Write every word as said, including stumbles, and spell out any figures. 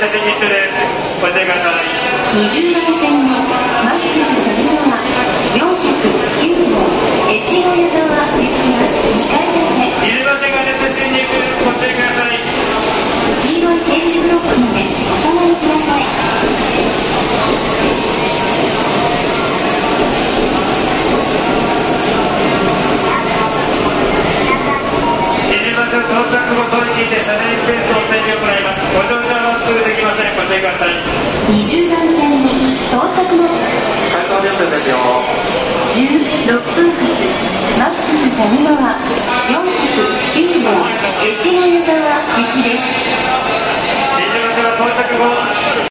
写真日中です。ご注意ください。 にじゅうばん線にマックス飛び川よんひゃくきゅうごう越後湯沢行きがにかい建て。 にじゅうばん線が列車進入中です。ご注意ください。 黄色い点字ブロックまでお下がりください。 にじゅうばん線到着後トイレにて車内スペースを整備を行います。ご乗車はすぐできません。ご注意ください。 にじゅうばん線に到着の